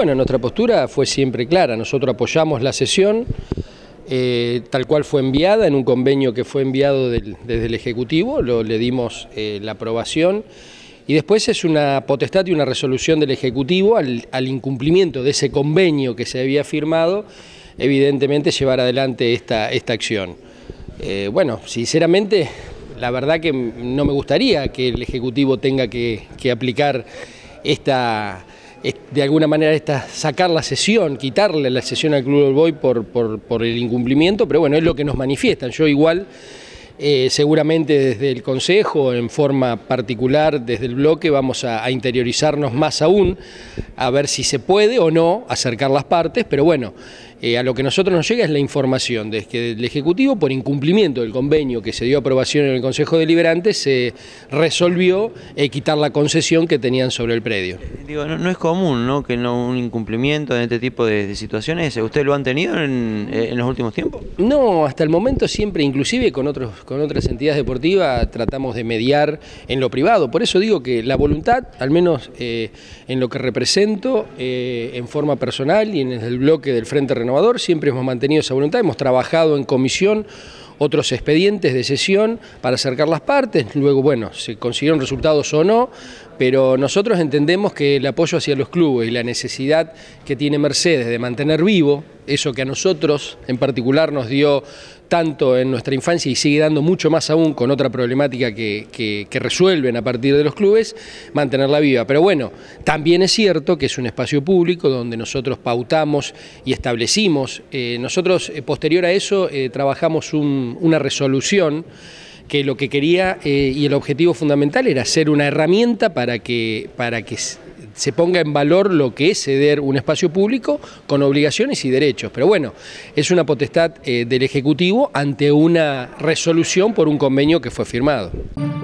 Bueno, nuestra postura fue siempre clara. Nosotros apoyamos la sesión tal cual fue enviada, en un convenio que fue enviado desde el Ejecutivo, le dimos la aprobación. Y después es una potestad y una resolución del Ejecutivo al incumplimiento de ese convenio que se había firmado, evidentemente llevar adelante esta acción. Bueno, sinceramente, la verdad que no me gustaría que el Ejecutivo tenga que aplicar de alguna manera sacar la sesión, quitarle la sesión al Club Old Boys por el incumplimiento, pero bueno, es lo que nos manifiestan. Yo igual, seguramente desde el Consejo, en forma particular desde el bloque, vamos a interiorizarnos más aún, a ver si se puede o no acercar las partes, pero bueno, a lo que a nosotros nos llega es la información de que el Ejecutivo, por incumplimiento del convenio que se dio aprobación en el Consejo Deliberante, se resolvió quitar la concesión que tenían sobre el predio. Digo, no es común, ¿no?, que un incumplimiento en este tipo de situaciones. ¿Ustedes lo han tenido en los últimos tiempos? No, hasta el momento siempre, inclusive con otras entidades deportivas, tratamos de mediar en lo privado. Por eso digo que la voluntad, al menos en lo que represento, en forma personal y en el bloque del Frente Renovador, siempre hemos mantenido esa voluntad. Hemos trabajado en comisión otros expedientes de sesión para acercar las partes, luego, bueno, se consiguieron resultados o no, pero nosotros entendemos que el apoyo hacia los clubes y la necesidad que tiene Mercedes de mantener vivo, eso que a nosotros en particular nos dio tanto en nuestra infancia y sigue dando mucho más aún con otra problemática que resuelven a partir de los clubes, mantenerla viva. Pero bueno, también es cierto que es un espacio público donde nosotros pautamos y establecimos, nosotros posterior a eso trabajamos una resolución que lo que quería y el objetivo fundamental era ser una herramienta para que se ponga en valor lo que es ceder un espacio público con obligaciones y derechos. Pero bueno, es una potestad del Ejecutivo ante una resolución por un convenio que fue firmado.